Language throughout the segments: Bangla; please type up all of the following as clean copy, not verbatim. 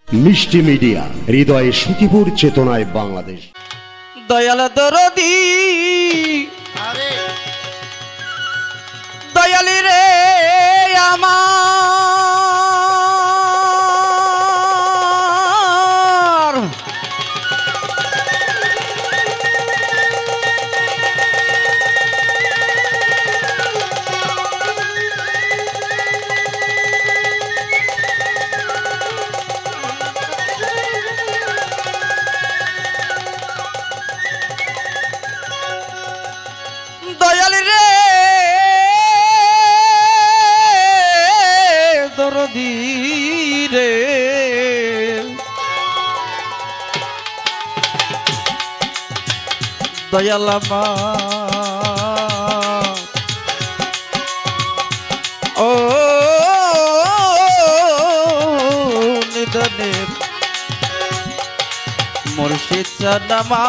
মিষ্টি মিডিয়া, হৃদয়ে সুখীপুর, চেতনায় বাংলাদেশ। দয়াল দরদি দয়ালি রে আমার, দয়ালি রে দরদি রে দয়াল আমার, ও নিদনে মুর্শিদ জানামা,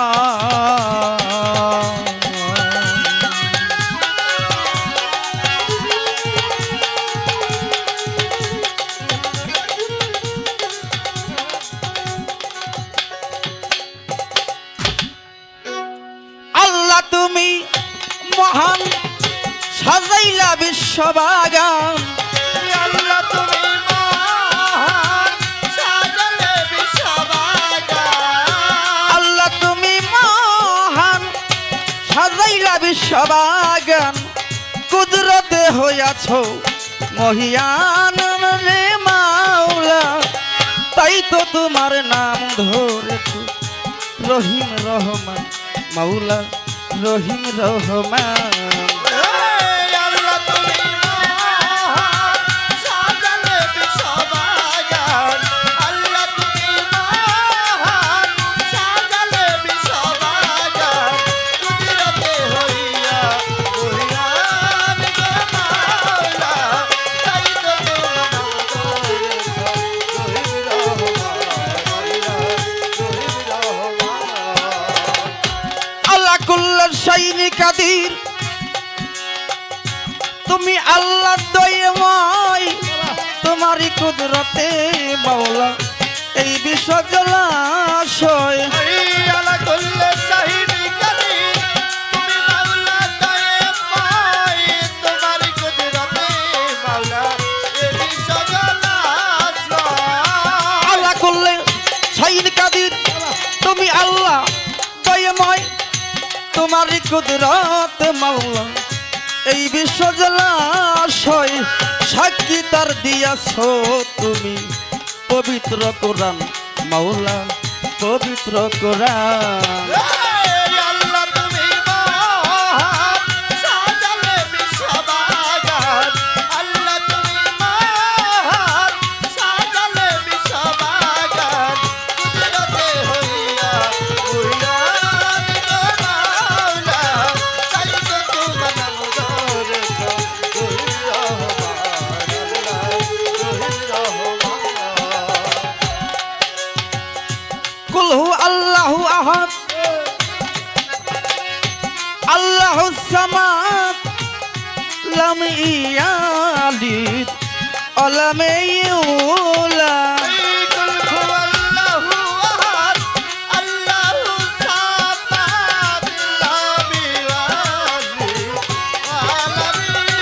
তুমি মহান সাজাইলা বিশ্ববাগান, আল্লাহ তুমি মহান সাজালে বিশ্ববাগান, আল্লাহ তুমি মহান সাজাইলা বিশ্ববাগান, কুদরতে হইয়াছ মহিয়ান রে মাওলা, তাই তো তোমার নাম ধরেছ রহিম রহমান মাওলা, রহিম রহমান। আল্লাহ তুমি মহান সাজালে বিশ্ববাগান, আল্লাহ তুমি মহান সাজালে বিশ্ববাগান, কুদরতে হইয়া বহিয়ান গো মাওলা, তাই তো তোমার নাম ধরেছ রহিম রহমান, আল্লাহ কুল্লার শাইনি কাদির, তুমি আল্লাহ দয়াময়, তোমারই কুদরতে মাওলা এই বিশ্ব জলাশয়, আল্লাহ কুল্লে শাহিনী কাদির, তুমি মাওলা দয়াময়, তোমার কুদরতে মাওলা এই বিশ্ব জলাশয়, আল্লাহ কুল্লে শাইনি কাদির, তুমি আল্লাহ দয়াময়, তোমারই কুদরতে মাওলা এই বিশ্ব জলাশয়, সাক্ষী তার দিয়াছ তুমি পবিত্র কোরআন মাওলা, পবিত্র কোরআন। আল্লাহ তুমি মহান সাজালে বিশ্ববাগান, আল্লাহ তুমি মহান সাজালে বিশ্ববাগান, কুদরতে হইয়া বহিয়ান গো মাওলা, তাই তো তোমার নাম ধরেছ রহিম রহমান, আল্লাহ রহিম রহমান। কুলহু আল্লাহু আহাদ আল্লাহুস সামাদ লাম ইয়ালিদ ওয়ালাম ইউলাদ, কুল হুয়াল্লাহু আহাদ আল্লাহু সামাদ লাম ইয়ালিদ ওয়ালাম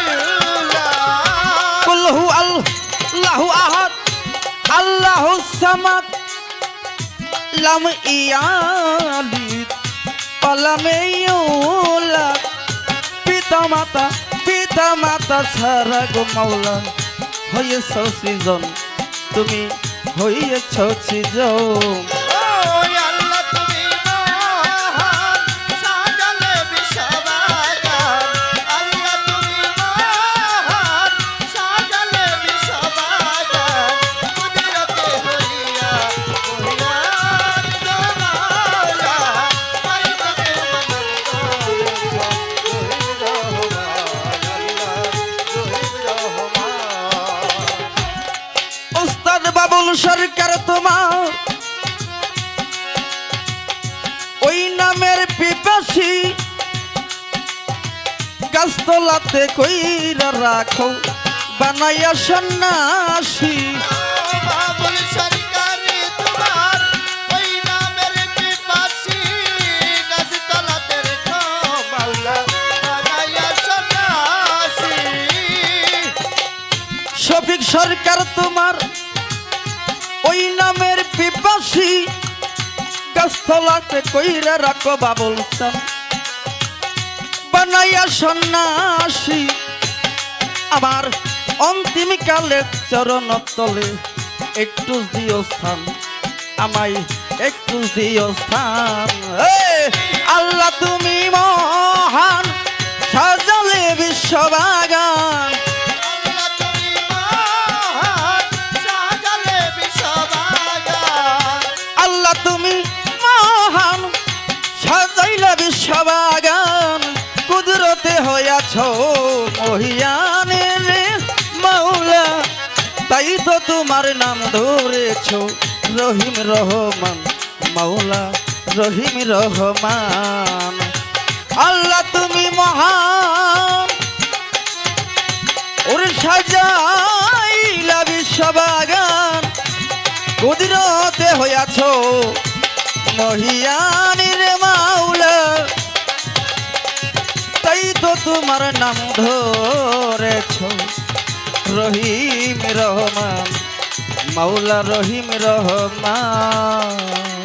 ইউলাদ, কুলহু আল্লাহু আহাদ আল্লাহুস সামাদ লাম ইয়ালিদ ওয়ালাম ইউলাদ, পিতা মাতা ছাড়া গো মাওলা হয়েছ সৃজন, তুমি হয়েছ সৃজন। আল্লাহ তুমি মহান সাজালে বিশ্ববাগান, আল্লাহ তুমি মহান সাজালে বিশ্ববাগান, কুদরতে হইয়া বহিয়ান গো মাওলা, তাই তো তোমার নাম ধরেছ রহিম রহমান, আল্লাহ রহিম রহমান। ওস্তাদ বাবুল সরকার তোমার ওই নামের পিপাসী, গাছতলাতে কইরা রাখো বানাইয়া সন্ন্যাসী, বাবুল সরকারি মালিক সরকার তোমার ওই নামের পিপাসী গাছতলাতে কইরা রাখো বাবুল চান বানাইয়া সন্ন্যাসী আমার অন্তিম কালে চরণ তলে একটু দিও স্থান আমায় একটু দিও স্থান আল্লাহ তুমি মহান সাজালে বিশ্ববাগান আল্লাহ তুমি মহান সাজালে বিশ্ববাগান আল্লাহ তুমি মহান সাজাইলা বিশ্ববাগান কুদরতে হইয়াছ মহিয়ানের মাওলা তাই তো তোমার নাম ধরেছ রহিম রহমান মাওলা রহিম রহমান আল্লাহ তুমি মহান ওরে সাজাইলা বিশ্ববাগান কুদরতে হইয়াছ মহিয়ানের মাওলা তাই তো তোমার নাম ধরেছ রহিম রহমান মাওলা রহিম রহমান।